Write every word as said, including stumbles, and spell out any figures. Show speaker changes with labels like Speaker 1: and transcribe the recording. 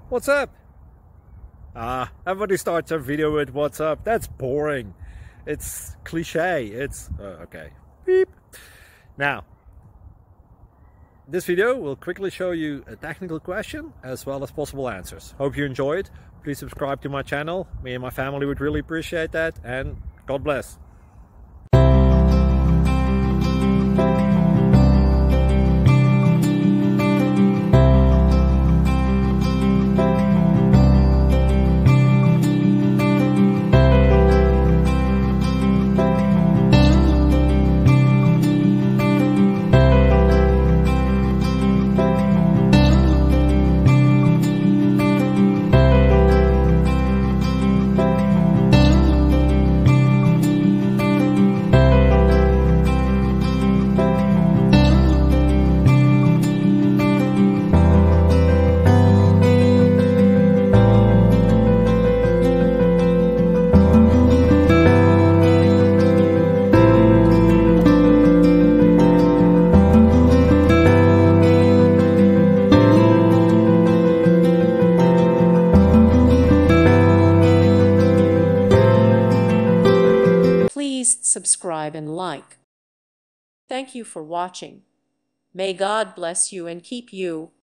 Speaker 1: What's up? Ah, everybody starts their video with what's up. That's boring. It's cliche. It's uh, okay. Beep. Now, this video will quickly show you a technical question as well as possible answers. Hope you enjoy it. Please subscribe to my channel. Me and my family would really appreciate that, and God bless.
Speaker 2: Please subscribe and like. Thank you for watching. May God bless you and keep you.